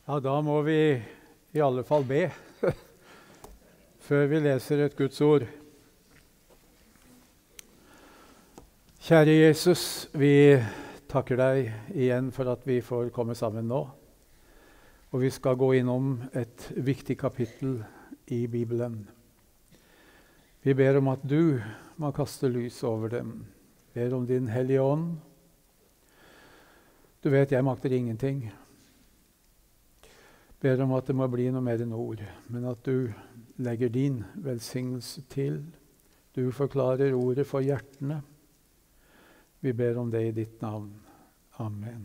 Ja, da må vi i alle fall be før vi leser et Guds ord. Kjære Jesus, vi takker deg igjen for at vi får komme sammen nå. Og vi skal gå innom et viktig kapittel i Bibelen. Vi ber om at du må kaste lys over dem. Ber om din Hellige Ånd. Du vet, jeg makter ingenting. Ber om at det må bli noe mer enn ord, men at du legger din velsignelse til. Du forklarer ordet for hjertene. Vi ber om det i ditt navn. Amen.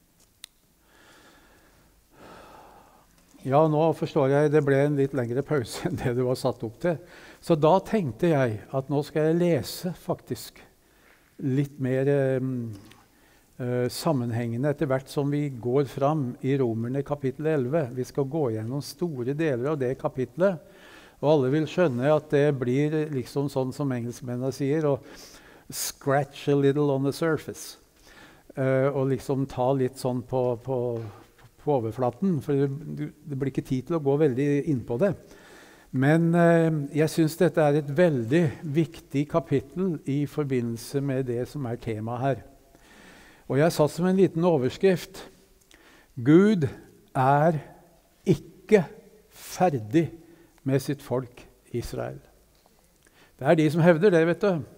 Ja, nå forstår jeg det ble en litt lengre pause enn det du var satt opp til. Så da tenkte jeg at nå skal jeg lese faktisk litt mer sammenhengende etter hvert som vi går fram i Romerne kapittel 11. Vi skal gå gjennom store deler av det kapitlet, og alle vil skjønne at det blir liksom sånn som engelskmennene sier, og scratch a little on the surface. Og liksom ta litt sånn på overflaten, for det blir ikke tid til å gå veldig inn på det. Men jeg synes dette er et veldig viktig kapittel i forbindelse med det som er temaet her. Og jeg satt som en liten overskrift: Gud er ikke ferdig med sitt folk Israel. Det er de som hevder det, vet du.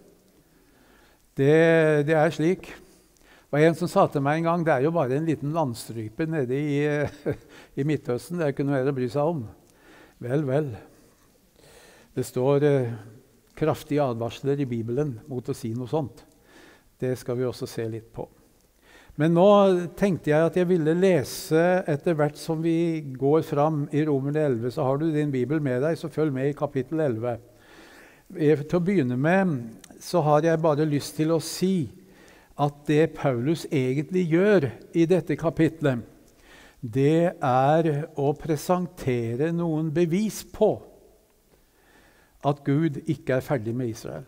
Det er slik. Og en som sa til meg en gang, det er jo bare en liten landstrype nede i Midtøsten. Det er ikke noe mer å bry seg om. Vel, vel. Det står kraftige advarsler i Bibelen mot å si noe sånt. Det skal vi også se litt på. Men nå tenkte jeg at jeg ville lese etter hvert som vi går fram i Romerne 11. Så har du din Bibel med deg, så følg med i kapittel 11. Til å begynne med så har jeg bare lyst til å si at det Paulus egentlig gjør i dette kapitlet, det er å presentere noen bevis på at Gud ikke er ferdig med Israel.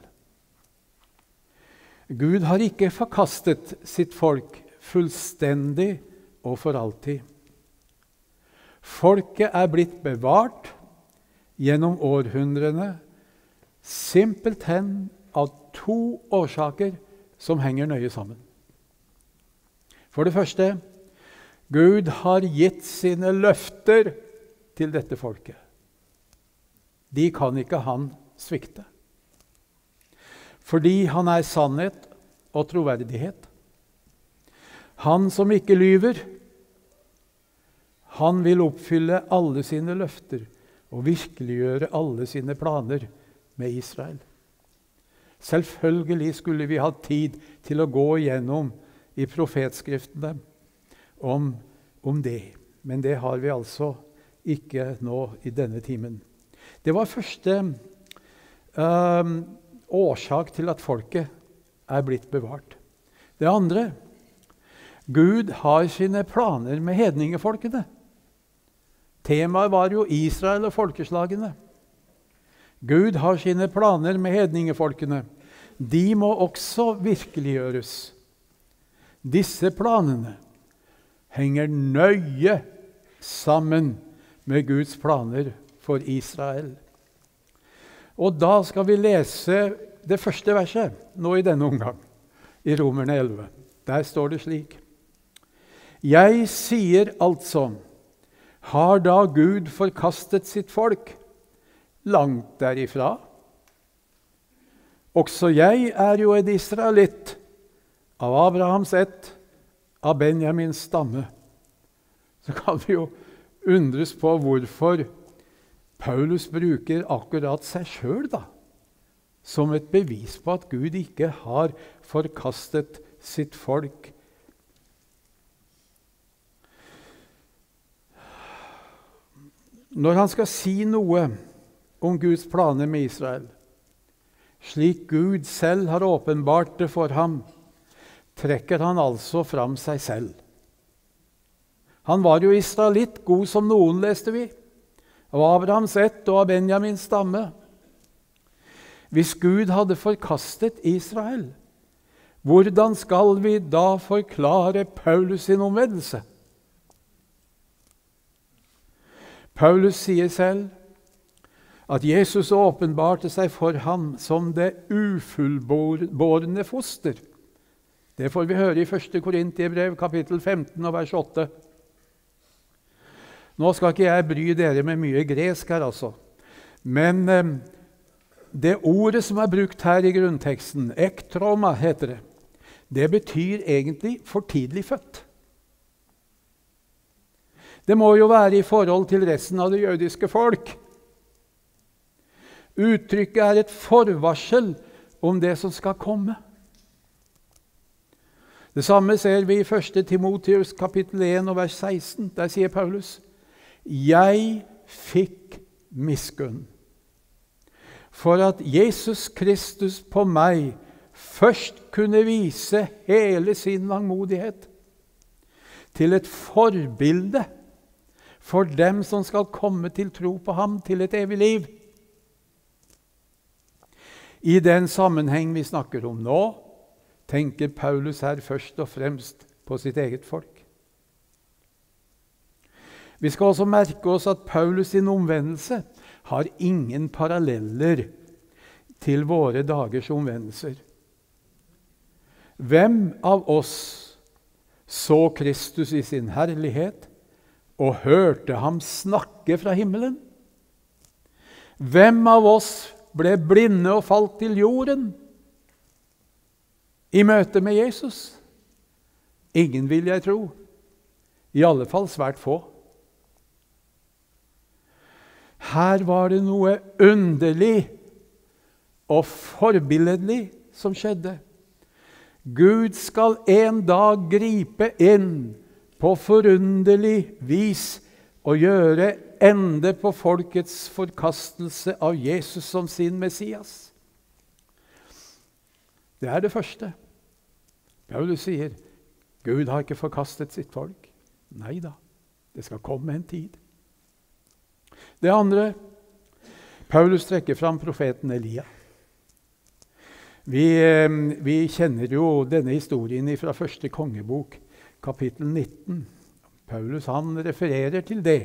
Gud har ikke forkastet sitt folk fullstendig og for alltid. Folket er blitt bevart gjennom århundrene, simpelthen av to årsaker som henger nøye sammen. For det første, Gud har gitt sine løfter til dette folket. De kan ikke han svikte. Fordi han er sannhet og troverdighet. Han som ikke lyver, han vil oppfylle alle sine løfter og virkeliggjøre alle sine planer med Israel. Selvfølgelig skulle vi ha tid til å gå igjennom i profetskriftene om det, men det har vi altså ikke nå i denne timen. Det var første årsak til at folket er blitt bevart. Det andre, Gud har sine planer med hedningefolkene. Temaet var jo Israel og folkeslagene. Gud har sine planer med hedningefolkene. De må også virkeliggjøres. Disse planene henger nøye sammen med Guds planer for Israel. Og da skal vi lese det første verset nå i denne omgang, i Romerne 11. Der står det slik: Jeg sier altså, har da Gud forkastet sitt folk? Langt derifra. Også jeg er jo en israelitt, av Abrahams ett, av Benjamins stamme. Så kan vi jo undres på hvorfor Paulus bruker akkurat seg selv da, som et bevis på at Gud ikke har forkastet sitt folk. Når han skal si noe om Guds planer med Israel, slik Gud selv har åpenbart det for ham, trekker han altså fram seg selv. Han var jo israelitt, god som noen, leste vi, av Abrahams ett og av Benjamins stamme. Hvis Gud hadde forkastet Israel, hvordan skal vi da forklare Paulus sin omvendelse? Paulus sier selv at Jesus åpenbarte seg for ham som det ufullbårne foster. Det får vi høre i 1. Korinterbrev, kapittel 15 og vers 8. Nå skal ikke jeg bry dere med mye gresk her, altså. Men det ordet som er brukt her i grunnteksten, ektroma heter det, det betyr egentlig for tidlig født. Det må jo være i forhold til resten av det jødiske folk. Uttrykket er et forvarsel om det som skal komme. Det samme ser vi i 1. Timotheus kapittel 1 og vers 16. Der sier Paulus: «Jeg fikk miskunn, for at Jesus Kristus på meg først kunne vise hele sin langmodighet til et forbilde for dem som skal komme til tro på ham til et evig liv.» I den sammenheng vi snakker om nå, tenker Paulus her først og fremst på sitt eget folk. Vi skal også merke oss at Paulus sin omvendelse har ingen paralleller til våre dagers omvendelser. Hvem av oss så Kristus i sin herlighet og hørte ham snakke fra himmelen? Hvem av oss ble blinde og falt til jorden i møte med Jesus? Ingen, vil jeg tro. I alle fall svært få. Her var det noe underlig og forbilledlig som skjedde. Gud skal en dag gripe inn på forunderlig vis og gjøre ende på folkets forkastelse av Jesus som sin Messias. Det er det første. Paulus sier, Gud har ikke forkastet sitt folk. Neida, det skal komme en tid. Det andre, Paulus trekker fram profeten Elia. Vi kjenner jo denne historien fra 1. kongebok, kapittel 19. Paulus han refererer til det.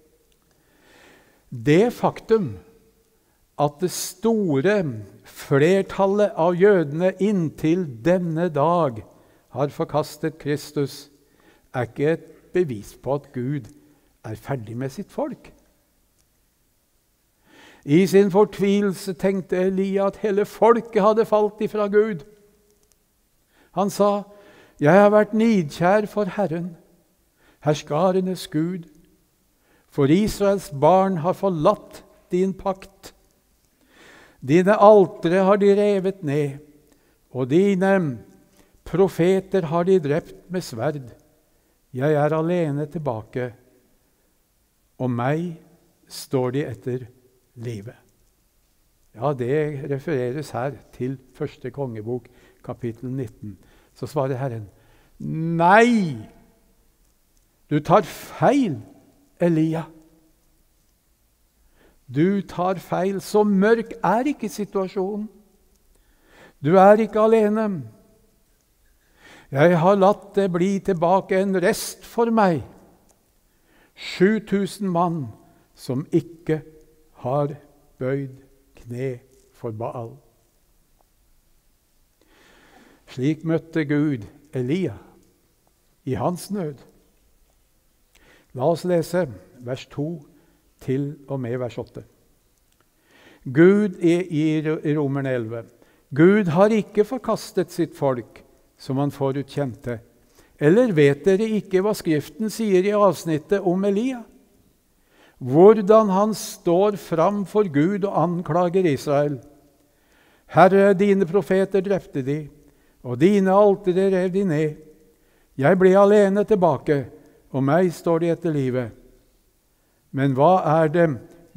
Det faktum at det store flertallet av jødene inntil denne dag har forkastet Kristus, er ikke et bevis på at Gud er ferdig med sitt folk. I sin fortvilelse tenkte Elia at hele folket hadde falt ifra Gud. Han sa, «Jeg har vært nidkjær for Herren, herskarenes Gud, for Israels barn har forlatt din pakt. Dine altere har de revet ned, og dine profeter har de drept med sverd. Jeg er alene tilbake, og meg står de etter livet.» Ja, det refereres her til 1. kongebok, kapittel 19. Så svarer Herren, «Nei, du tar feil, Elia. Du tar feil, så mørk er ikke situasjonen. Du er ikke alene. Jeg har latt det bli tilbake en rest for meg. 7000 mann som ikke har bøyd kne for Baal.» Slik møtte Gud Elia i hans nød. La oss lese vers 2 til og med vers 8. Gud i Romerne 11. Gud har ikke forkastet sitt folk, som han forutkjente. Eller vet dere ikke hva Skriften sier i avsnittet om Elia? Hvordan han står fram for Gud og anklager Israel. Herre, dine profeter drepte de, og dine altere rev de ned. Jeg ble alene tilbake, og meg står de etter livet. Men hva er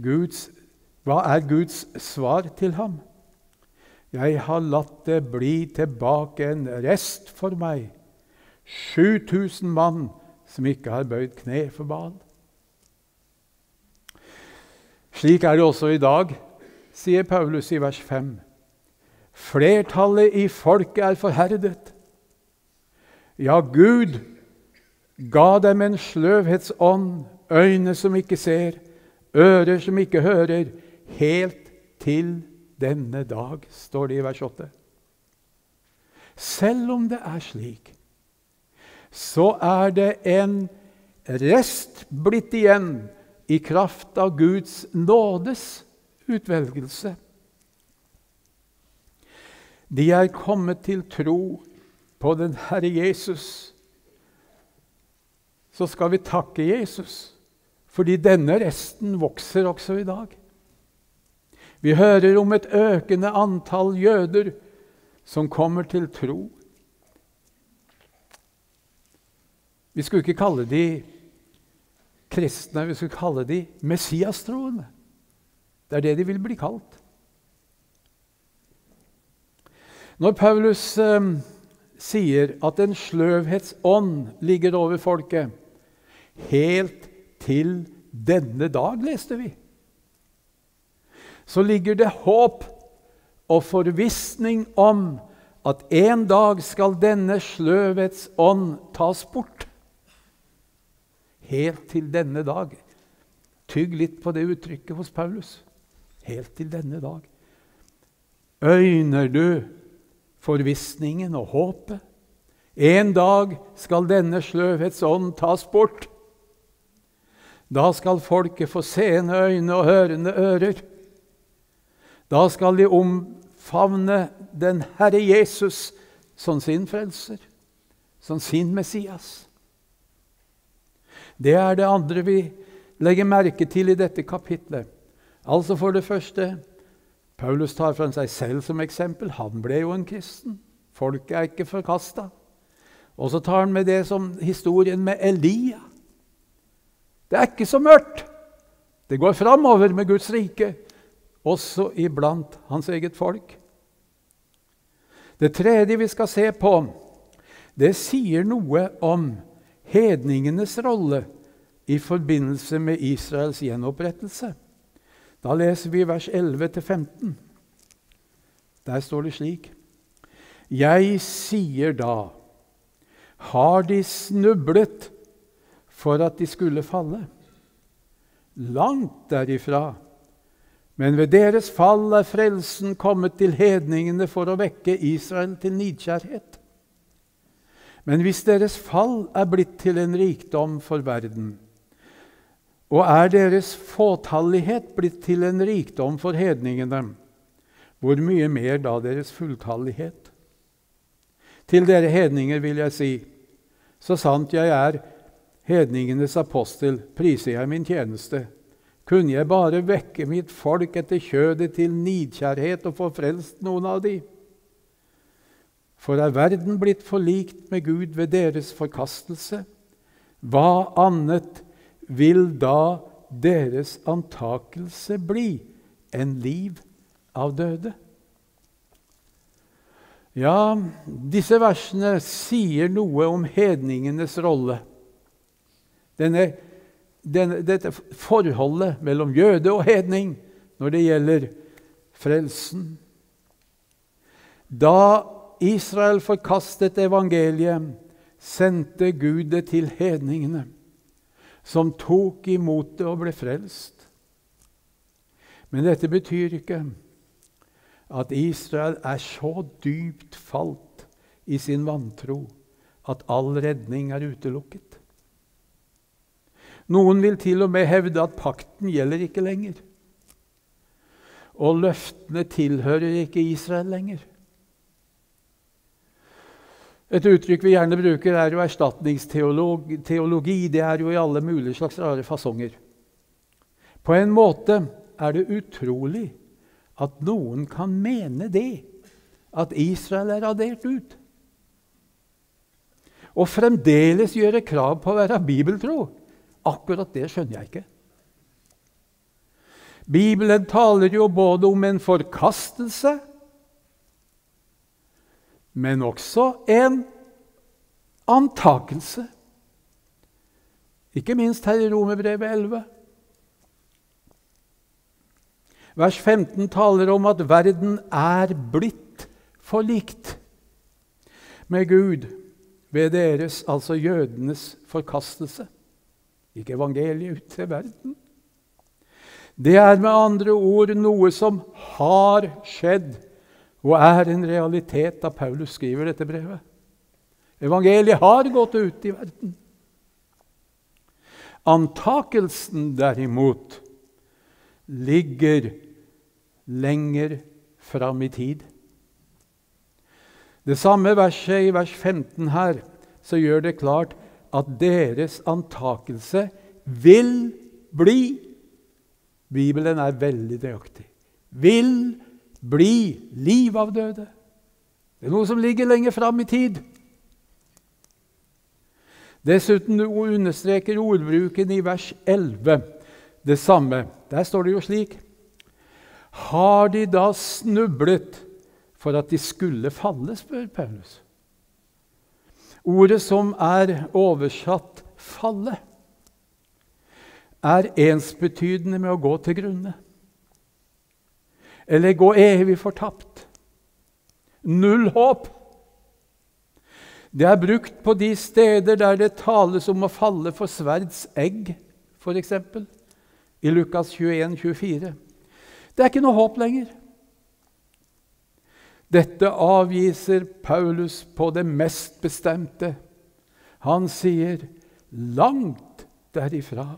Guds svar til ham? Jeg har latt det bli tilbake en rest for meg. 7000 mann som ikke har bøyd kne for Baal. Slik er det også i dag, sier Paulus i vers 5. Flertallet i folket er forherdet. Ja, Gud ga dem en sløvhetsånd, øyne som ikke ser, ører som ikke hører, helt til denne dag, står det i vers 8. Selv om det er slik, så er det en rest blitt igjen i kraft av Guds nådes utvelgelse. De er kommet til tro på den Herre Jesus. Så skal vi takke Jesus, fordi denne resten vokser også i dag. Vi hører om et økende antall jøder som kommer til tro. Vi skulle ikke kalle de kristne, vi skulle kalle de messiastroende. Det er det de vil bli kalt. Når Paulus sier at en sløvhetsånd ligger over folket, helt til denne dag, leste vi, så ligger det håp og forvissning om at en dag skal denne sløvhetsånd tas bort. Helt til denne dag. Tygg litt på det uttrykket hos Paulus. Helt til denne dag. Øyner du forvissningen og håpet? En dag skal denne sløvhetsånd tas bort. Da skal folket få seende øyne og hørende ører. Da skal de omfavne den Herre Jesus som sin frelser, som sin Messias. Det er det andre vi legger merke til i dette kapitlet. Altså for det første, Paulus tar fra seg selv som eksempel. Han ble jo en kristen. Folket er ikke forkastet. Og så tar han med det som historien med Elia. Det er ikke så mørkt. Det går framover med Guds rike, også iblant hans eget folk. Det tredje vi skal se på, det sier noe om hedningenes rolle i forbindelse med Israels gjenopprettelse. Da leser vi vers 11-15. Der står det slik: Jeg sier da, har de snublet for at de skulle falle? Langt derifra. Men ved deres fall er frelsen kommet til hedningene for å vekke Israel til nidkjærhet. Men hvis deres fall er blitt til en rikdom for verden, og er deres fåtallighet blitt til en rikdom for hedningene, hvor mye mer da deres fulltallighet? Til dere hedninger vil jeg si, så sant jeg er hedningenes apostel, priser jeg min tjeneste. Kunne jeg bare vekke mitt folk etter kjødet til nidkjærhet og få frelst noen av de? For er verden blitt forlikt med Gud ved deres forkastelse? Hva annet vil da deres antakelse bli enn liv av døde? Ja, disse versene sier noe om hedningenes rolle. Dette forholdet mellom jøde og hedning når det gjelder frelsen. Da Israel forkastet evangeliet, sendte Gud det til hedningene, som tok imot det og ble frelst. Men dette betyr ikke at Israel er så dypt falt i sin vantro at all redning er utelukket. Noen vil til og med hevde at pakten gjelder ikke lenger, og løftene tilhører ikke Israel lenger. Et uttrykk vi gjerne bruker er jo erstatningsteologi. Det er jo i alle mulige slags rare fasonger. På en måte er det utrolig at noen kan mene det, at Israel er radert ut, og fremdeles gjøre krav på å være bibeltro. Akkurat det skjønner jeg ikke. Bibelen taler jo både om en forkastelse, men også en antakelse. Ikke minst her i Romerbrevet 11. Vers 15 taler om at verden er blitt forlikt med Gud ved deres, altså jødenes, forkastelse. Ikke evangeliet ut til verden. Det er med andre ord noe som har skjedd, og er en realitet da Paulus skriver dette brevet. Evangeliet har gått ut i verden. Antakelsen derimot ligger lenger fram i tid. Det samme verset i vers 15 her, så gjør det klart at deres antakelse vil bli, Bibelen er veldig nøyaktig, vil bli liv av døde. Det er noe som ligger lenger fram i tid. Dessuten understreker ordbruken i vers 11 det samme. Der står det jo slik: Har de da snublet for at de skulle falle, spør Paulus. Ordet som er oversatt falle, er ensbetydende med å gå til grunne. Eller gå evig fortapt. Null håp. Det er brukt på de steder der det tales om å falle for sverds egg, for eksempel, i Lukas 21-24. Det er ikke noe håp lenger. Dette avviser Paulus på det mest bestemte. Han sier, langt derifra.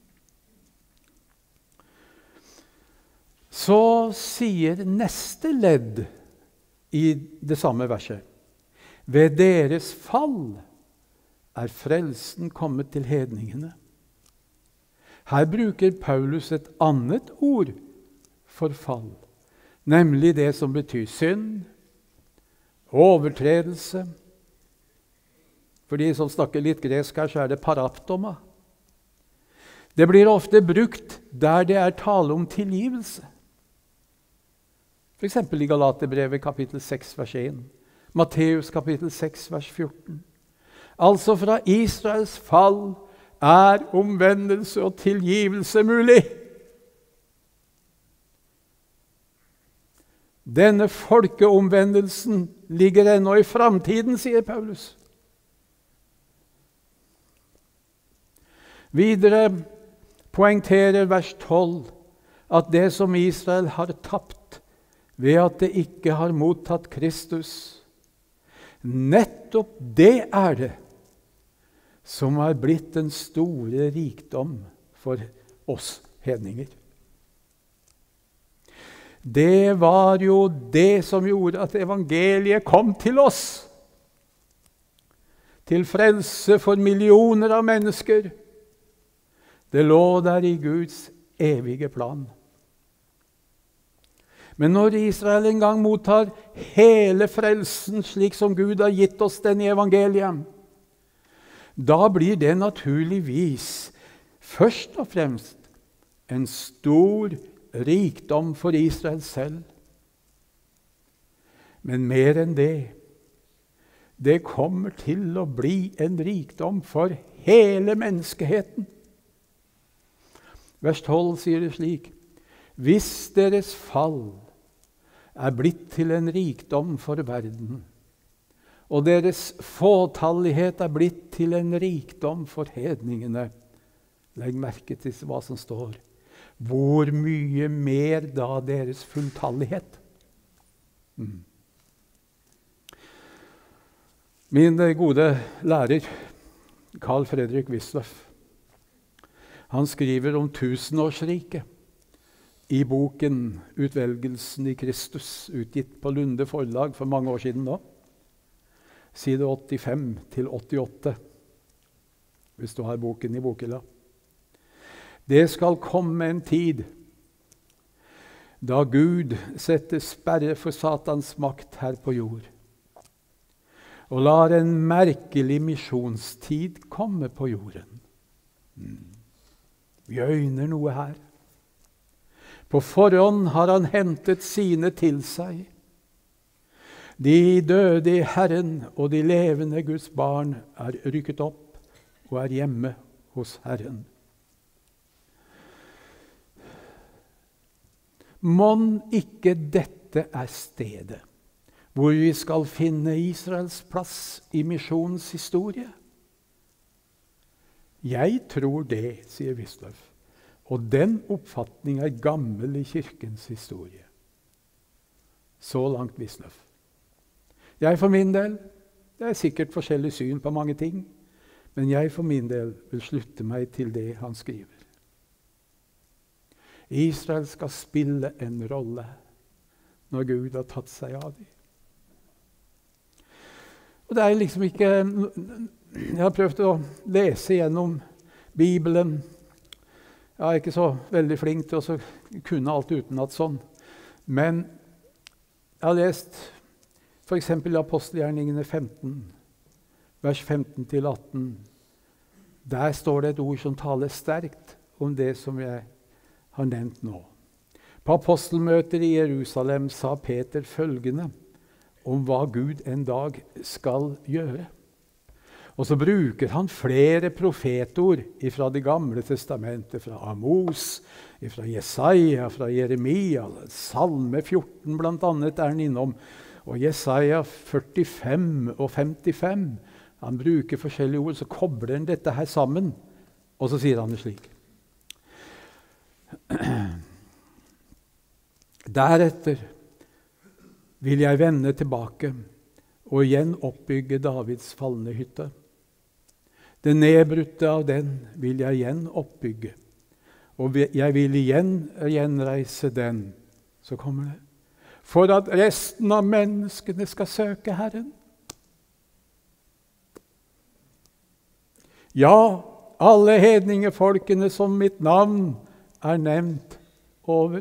Så sier neste ledd i det samme verset: Ved deres fall er frelsen kommet til hedningene. Her bruker Paulus et annet ord for fall, nemlig det som betyr synd, overtredelse. For de som snakker litt gresk her, så er det paraptoma. Det blir ofte brukt der det er tale om tilgivelse. For eksempel i Galaterbrevet kapittel 6, vers 1. Matteus kapittel 6, vers 14. Altså fra Israels fall er omvendelse og tilgivelse mulig. Denne folkeomvendelsen ligger ennå i framtiden, sier Paulus. Videre poengterer vers 12 at det som Israel har tapt ved at det ikke har mottatt Kristus, nettopp det er det som har blitt den store rikdom for oss hedninger. Det var jo det som gjorde at evangeliet kom til oss, til frelse for millioner av mennesker. Det lå der i Guds evige plan. Men når Israel en gang mottar hele frelsen slik som Gud har gitt oss den i evangeliet, da blir det naturligvis først og fremst en stor rikdom for Israel selv. Men mer enn det, det kommer til å bli en rikdom for hele menneskeheten. Vers 12 sier det slik: Hvis deres fall er blitt til en rikdom for verden, og deres fåtallighet er blitt til en rikdom for hedningene. Legg merke til hva som står. Hvor mye mer da deres fulltallighet? Min gode lærer, Carl Fredrik Wisløff, han skriver om tusenårsriket i boken Utvelgelsen i Kristus, utgitt på Lunde forlag for mange år siden da. Side 85-88, hvis du har boken i bokhylla. Det skal komme en tid da Gud setter sperre for Satans makt her på jord, og lar en merkelig misjonstid komme på jorden. Vi øyner noe her. På forhånd har han hentet sine til seg. De døde i Herren og de levende Guds barn er rykket opp og er hjemme hos Herren. Mon ikke dette er stedet hvor vi skal finne Israels plass i misjonens historie? Jeg tror det, sier Wisløff. Og den oppfatning er gammel i kirkens historie. Så langt Wisløff. Jeg for min del, det er sikkert forskjellig syn på mange ting, men jeg for min del vil slutte meg til det han skriver. Israel skal spille en rolle når Gud har tatt seg av dem. Og det er liksom ikke... Jeg har prøvd å lese gjennom Bibelen. Jeg er ikke så veldig flink til å kunne alt utenat sånn. Men jeg har lest for eksempel Apostelgjerningene 15, vers 15-18. Der står det et ord som taler sterkt om det som jeg har nevnt nå. På apostelmøter i Jerusalem sa Peter følgende om hva Gud en dag skal gjøre. Og så bruker han flere profetord fra det gamle testamentet, fra Amos, fra Jesaja, fra Jeremia, Salme 14 blant annet er han innom, og Jesaja 45 og 55. Han bruker forskjellige ord, så kobler han dette her sammen, og så sier han det slik. Deretter vil jeg vende tilbake og igjen oppbygge Davids falne hytte. Det nedbrutte av den vil jeg igjen oppbygge, og jeg vil igjen gjenreise den. Så kommer det. For at resten av menneskene skal søke Herren. Ja, alle hedningefolkene som mitt navn er nevnt over.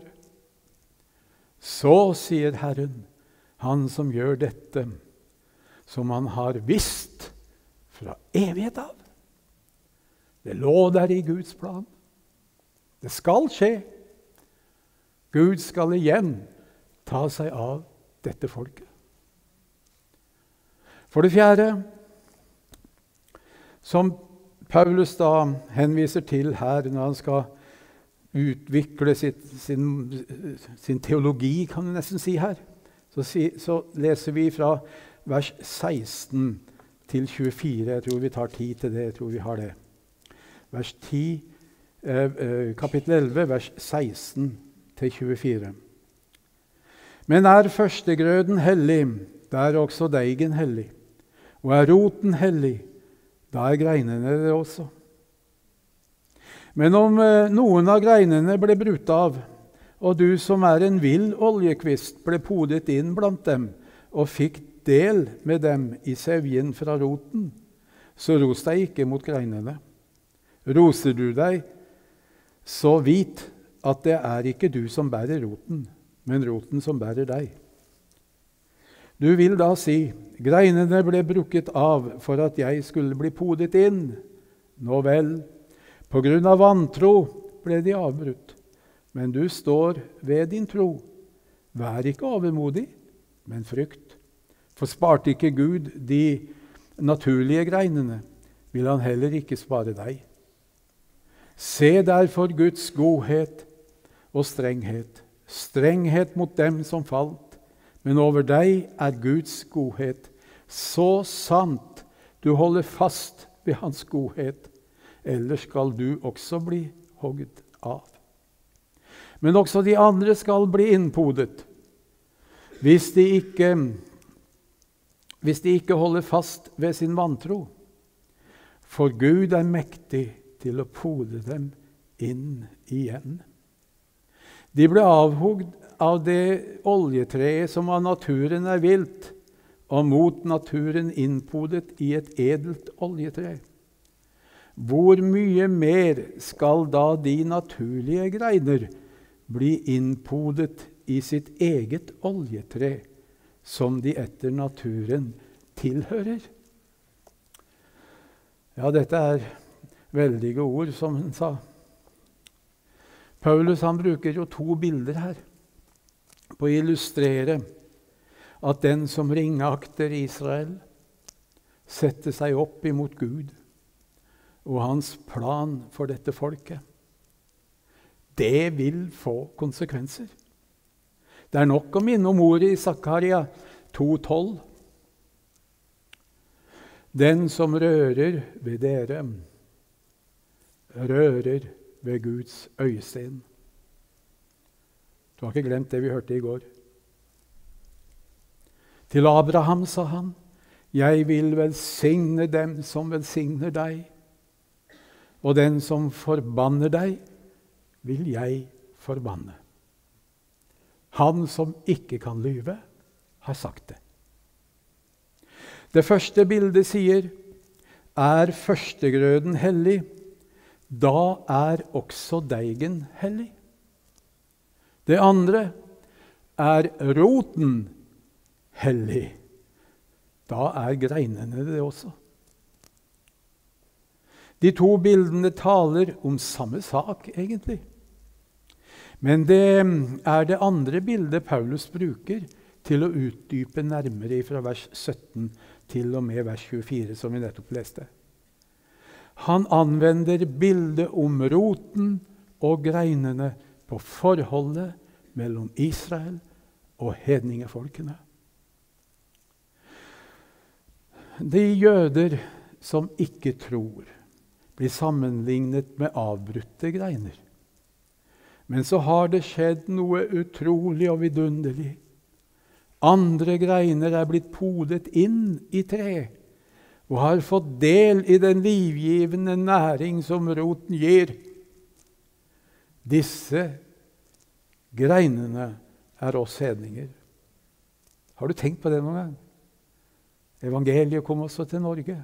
Så sier Herren, han som gjør dette, som han har visst fra evighet av. Det lå der i Guds plan. Det skal skje. Gud skal igjen ta seg av dette folket. For det fjerde, som Paulus da henviser til her når han skal utvikle sin teologi, kan du nesten si her, så leser vi fra vers 16 til 24. Jeg tror vi tar tid til det. Jeg tror vi har det. Vers 10, kapittel 11, vers 16 til 24. Men er førstegrøden hellig, da er også deigen hellig. Og er roten hellig, da er greinene det også. Men om noen av greinene ble brutt av, og du som er en vill oljekvist ble podet inn blant dem, og fikk del med dem i sevjen fra roten, så ros deg ikke mot greinene. Roser du deg, så vit at det er ikke du som bærer roten, men roten som bærer deg. Du vil da si, greinene ble brukket av for at jeg skulle bli podet inn. Nå vel, på grunn av vantro ble de avbrutt, men du står ved din tro. Vær ikke overmodig, men frykt. For sparte ikke Gud de naturlige greinene, vil han heller ikke spare deg. Se derfor Guds godhet og strenghet. Strenghet mot dem som falt, men over deg er Guds godhet. Så sant du holder fast ved hans godhet, ellers skal du også bli hogget av. Men også de andre skal bli innpodet, hvis de ikke holder fast ved sin vantro. For Gud er mektig til å pode dem inn igjen. De ble avhugd av det oljetreet som av naturen er vilt, og mot naturen innpodet i et edelt oljetre. Hvor mye mer skal da de naturlige greiner bli innpodet i sitt eget oljetre, som de etter naturen tilhører? Ja, dette er veldige ord, som han sa. Paulus han bruker jo 2 bilder her på å illustrere at den som ringakter Israel setter seg opp imot Gud og hans plan for dette folket. Det vil få konsekvenser. Det er nok å minne om ordet i Zakaria 2,12. Den som rører ved dere, rører ved Guds øyesyn. Du har ikke glemt det vi hørte i går. Til Abraham sa han, jeg vil velsigne dem som velsigner deg, og den som forbanner deg, vil jeg forbanne. Han som ikke kan lyve, har sagt det. Det første bildet sier, er førstegrøden hellig, da er også deigen hellig. Det andre er roten hellig. Da er greinene det også. De to bildene taler om samme sak, egentlig. Men det er det andre bildet Paulus bruker til å utdype nærmere fra vers 17 til og med vers 24, som vi nettopp leste. Han anvender bildet om roten og greinene på forholdet mellom Israel og hedningefolkene. De jøder som ikke tror, blir sammenlignet med avbrutte greiner. Men så har det skjedd noe utrolig og vidunderlig. Andre greiner er blitt podet inn i tre, og har fått del i den livgivende næring som roten gir. Disse greinene er oss hedninger. Har du tenkt på det noen gang? Evangeliet kom også til Norge.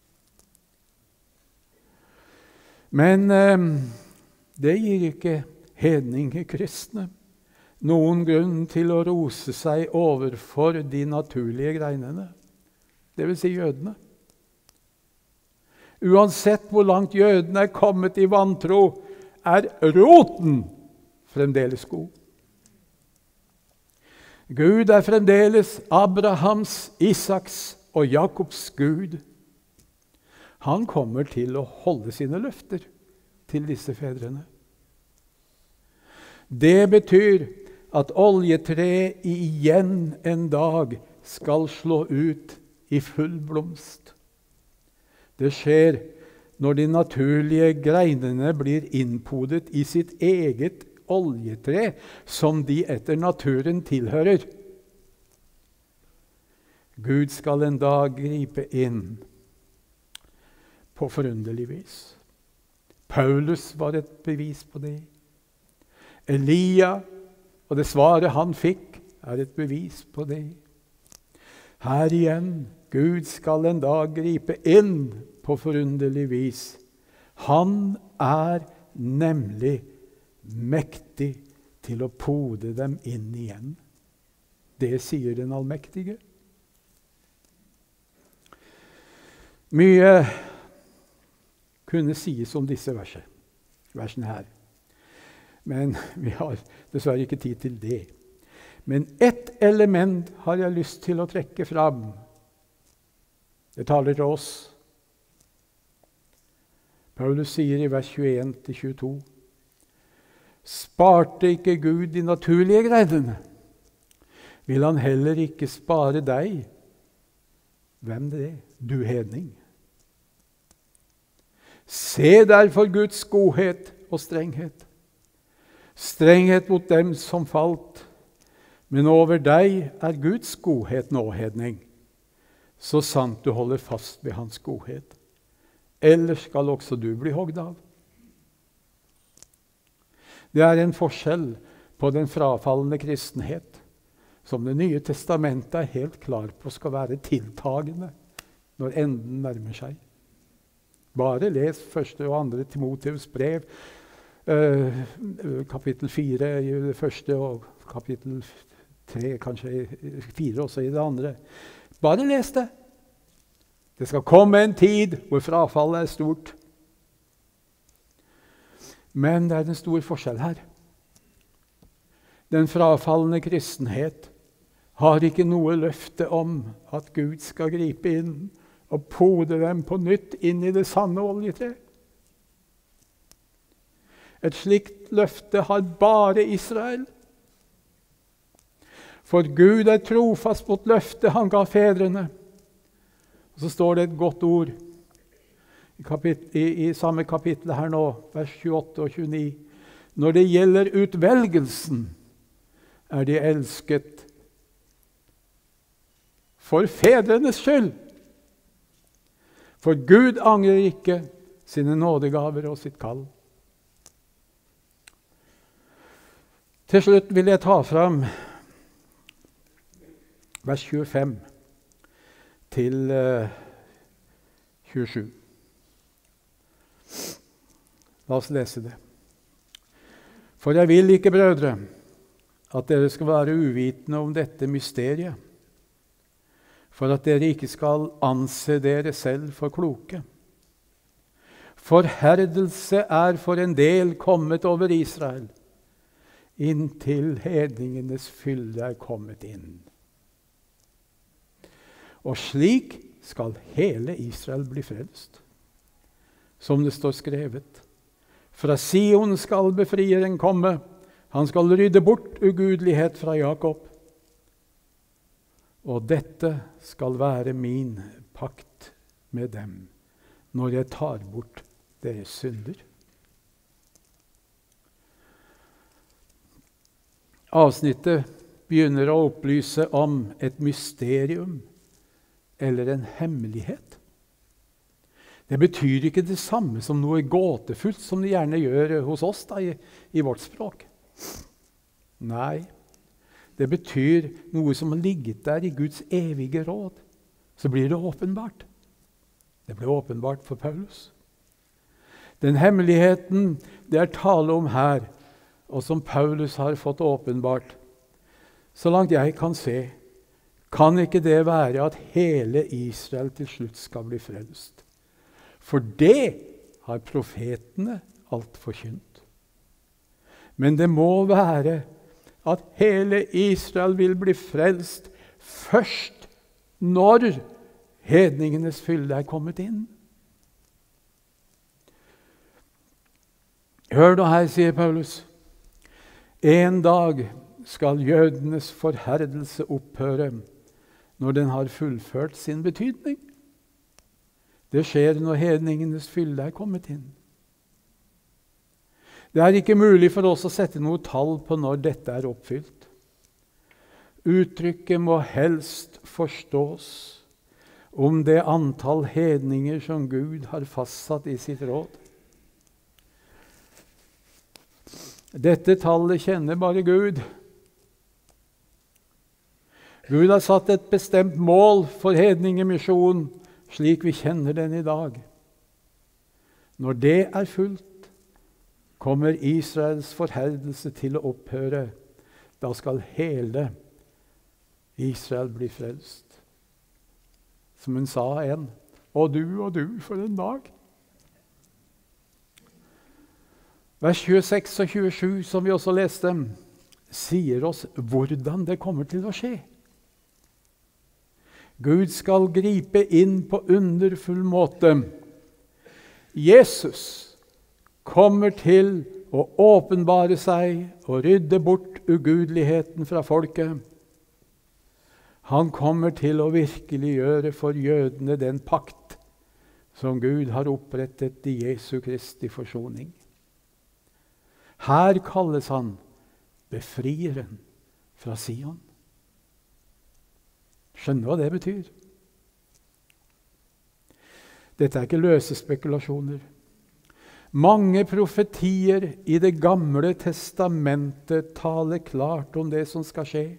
Men det gir ikke hedningekristne noen grunn til å rose seg overfor de naturlige greinene, det vil si jødene. Uansett hvor langt jødene er kommet i vantro, er roten fremdeles god. Gud er fremdeles Abrahams, Isaks og Jakobs Gud. Han kommer til å holde sine løfter til disse fedrene. Det betyr at oljetreet igjen en dag skal slå ut i full blomst. Det skjer når de naturlige greinene blir innpodet i sitt eget oljetre, som de etter naturen tilhører. Gud skal en dag gripe inn på forunderlig vis. Paulus var et bevis på det. Elia og det svaret han fikk, er et bevis på det. Her igjen, Gud skal en dag gripe inn på forunderlig vis. Han er nemlig mektig til å pode dem inn igjen. Det sier den allmektige. Mye kunne sies om disse versene her. Men vi har dessverre ikke tid til det. Men ett element har jeg lyst til å trekke fram. Det taler til oss. Paulus sier i vers 21-22, sparte ikke Gud de naturlige greinene, vil han heller ikke spare deg. Hvem det er? Du hedning. Se derfor Guds godhet og strenghet. Strenghet mot dem som falt, men over deg er Guds godhet nå, hedning, så sant du holder fast ved hans godhet. Ellers skal også du bli hogd av. Det er en forskjell på den frafallende kristenhet, som Det nye testamentet er helt klar på skal være tiltagende når enden nærmer seg. Bare les 1. og 2. Timoteus brev, kapittel 4 i det første, og kapittel 3, kanskje 4 også i det andre. Bare les det. Det skal komme en tid hvor frafallet er stort. Men det er en stor forskjell her. Den frafallende kristenhet har ikke noe løfte om at Gud skal gripe inn og pode dem på nytt inn i det sanne oljetre. Et slikt løfte har bare Israel. For Gud er trofast mot løftet han ga fedrene. Og så står det et godt ord i samme kapittel her nå, vers 28 og 29. Når det gjelder utvelgelsen, er de elsket for fedrenes skyld. For Gud angrer ikke sine nådegaver og sitt kall. Til slutt vil jeg ta fram vers 25 til 27. La oss lese det. For jeg vil ikke, brødre, at dere skal være uvitende om dette mysteriet, for at dere ikke skal anse dere selv for kloke. Forherdelse er for en del kommet over Israel, inntil hedningenes fylde er kommet inn. Og slik skal hele Israel bli frelst. Som det står skrevet, fra Sion skal befrieren komme, han skal rydde bort ugudelighet fra Jakob. Og dette skal være min pakt med dem, når jeg tar bort deres synder. Avsnittet begynner å opplyse om et mysterium eller en hemmelighet. Det betyr ikke det samme som noe gåtefullt, som det gjerne gjør hos oss da, i vårt språk. Nei, det betyr noe som har ligget der i Guds evige råd. Så blir det åpenbart. Det ble åpenbart for Paulus. Den hemmeligheten det er tale om her, og som Paulus har fått åpenbart, så langt jeg kan se, kan ikke det være at hele Israel til slutt skal bli frelst. For det har profetene alt forkynt. Men det må være at hele Israel vil bli frelst først når hedningenes fylde er kommet inn. Hør nå her, sier Paulus. En dag skal jødenes forherdelse opphøre når den har fullført sin betydning. Det skjer når hedningenes fylde er kommet inn. Det er ikke mulig for oss å sette noe tall på når dette er oppfylt. Uttrykket må helst forstås om det antall hedninger som Gud har fastsatt i sitt råd. Dette tallet kjenner bare Gud. Gud har satt et bestemt mål for hedningemisjonen, slik vi kjenner den i dag. Når det er fullt, kommer Israels forherdelse til å opphøre. Da skal hele Israel bli frelst. Som hun sa en, og du, for en dag. Vers 26 og 27, som vi også leste, sier oss hvordan det kommer til å skje. Gud skal gripe inn på underfull måte. Jesus kommer til å åpenbare seg og rydde bort ugudeligheten fra folket. Han kommer til å virkeliggjøre for jødene den pakt som Gud har opprettet i Jesu Kristi forsoning. Her kalles han befrieren fra Sion. Skjønner hva det betyr? Dette er ikke løse spekulasjoner. Mange profetier i Det gamle testamentet taler klart om det som skal skje.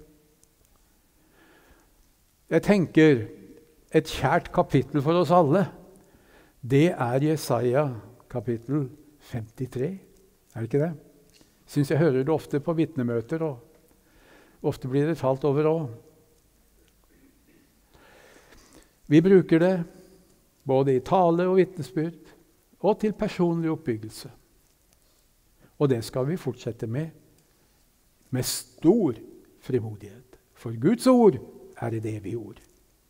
Jeg tenker et kjært kapittel for oss alle, det er Jesaja kapittel 53. Er det ikke det? Synes jeg hører det ofte på vitnemøter, og ofte blir det talt over også. Vi bruker det både i tale og vitnesbyrd, og til personlig oppbyggelse. Og det skal vi fortsette med stor frimodighet. For Guds ord er det evige ord.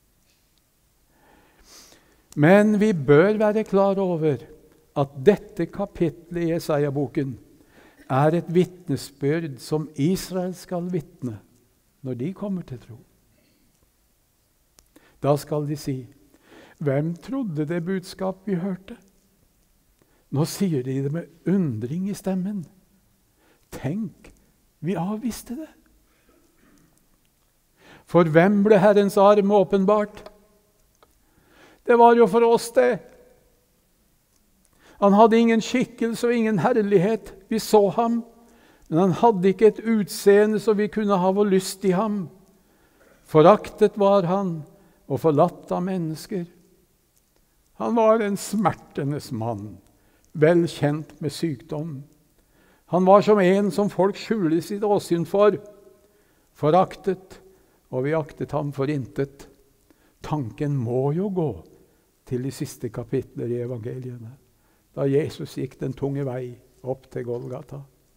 Men vi bør være klar over at dette kapitlet i Jesaja-boken er et vitnesbyrd som Israel skal vitne når de kommer til tro. Da skal de si, hvem trodde det budskap vi hørte? Nå sier de det med undring i stemmen. Tenk, vi avviste det. For hvem ble Herrens arm åpenbart? Det var jo for oss det. Han hadde ingen skikkelse og ingen herlighet. Vi så ham, men han hadde ikke et utseende så vi kunne ha vår lyst i ham. Foraktet var han og forlatt av mennesker. Han var en smertenes mann, vel kjent med sykdom. Han var som en som folk skjuler sitt åsyn for. Foraktet, og vi aktet ham for intet. Tanken må jo gå til de siste kapitler i evangeliene, da Jesus gikk den tunge vei opp til Golgata.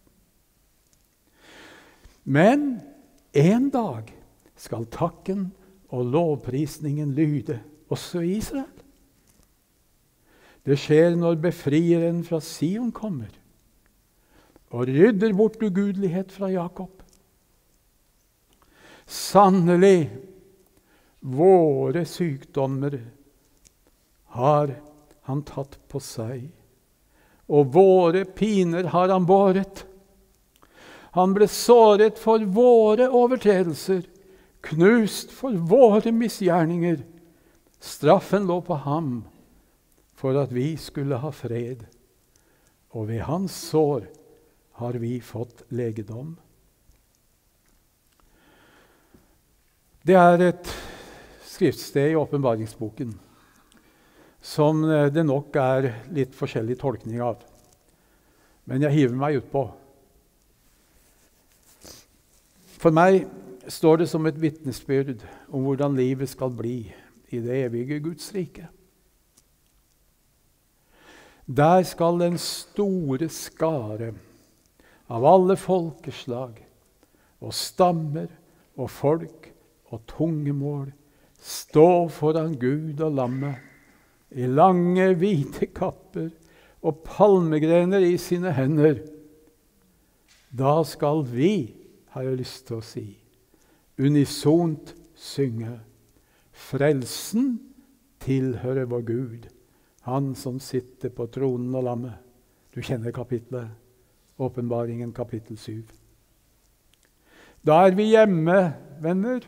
Men en dag skal takken og lovprisningen lyde også i Israel. Det skjer når befrieren fra Sion kommer og rydder bort ugudelighet fra Jakob. Sannelig, våre sykdommer har han tatt på seg, og våre piner har han båret. Han ble såret for våre overtredelser, knust for våre misgjerninger. Straffen lå på ham for at vi skulle ha fred, og ved hans sår har vi fått legedom. Det er et skriftsted i åpenbaringsboken som det nok er litt forskjellig tolkning av. Men jeg hiver meg ut på. For meg står det som et vitnesbyrd om hvordan livet skal bli i det evige Guds rike. Der skal den store skare av alle folkeslag og stammer og folk og tungemål stå foran Gud og lammet i lange, hvite kapper og palmegrener i sine hender. Da skal vi, har jeg lyst til å si, unisont synge. Frelsen tilhører vår Gud, han som sitter på tronen og lammet. Du kjenner kapitlet, Åpenbaringen kapittel 7. Da er vi hjemme, venner.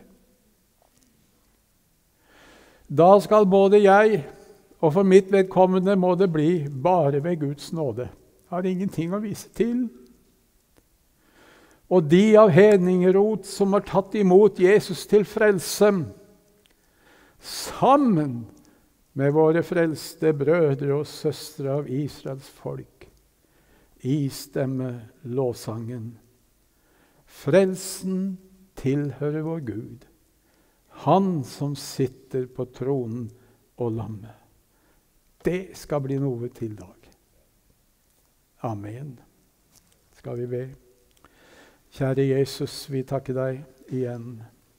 Da skal både jeg, og for mitt vedkommende må det bli bare ved Guds nåde. Har ingenting å vise til. Og de av hedningerot som har tatt imot Jesus til frelse, sammen med våre frelste brødre og søstre av Israels folk, istemme lovsangen. Frelsen tilhører vår Gud, han som sitter på tronen og lammet. Det skal bli noe til dag. Amen. Skal vi be? Kjære Jesus, vi takker deg igjen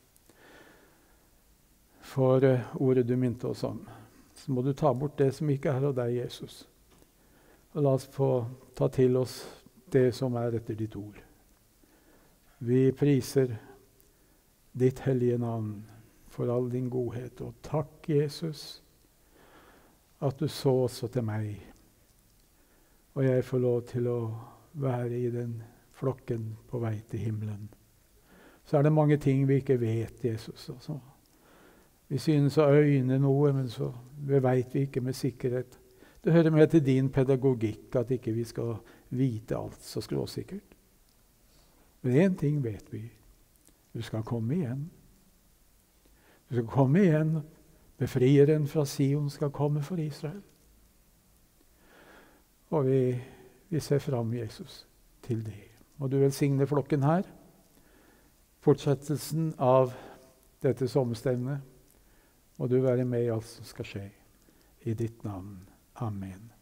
for ordet du minte oss om. Så må du ta bort det som ikke er av deg, Jesus. Og la oss få ta til oss det som er etter ditt ord. Vi priser ditt hellige navn for all din godhet. Og takk, Jesus, at du så også til meg. Og jeg får lov til å være i den flokken på vei til himmelen. Så er det mange ting vi ikke vet, Jesus. Også. Vi synes å øyne noe, men så vet vi ikke med sikkerhet. Det hører med til din pedagogikk at ikke vi skal vite alt så skråsikkert. Men en ting vet vi. Du skal komme igjen. Du skal komme igjen. Befrieren fra Sion skal komme for Israel. Og vi ser fram, Jesus, til det. Må du velsigne flokken her. Fortsettelsen av dette sommerstevnet må du være med i alt som skal skje. I ditt navn. Amen.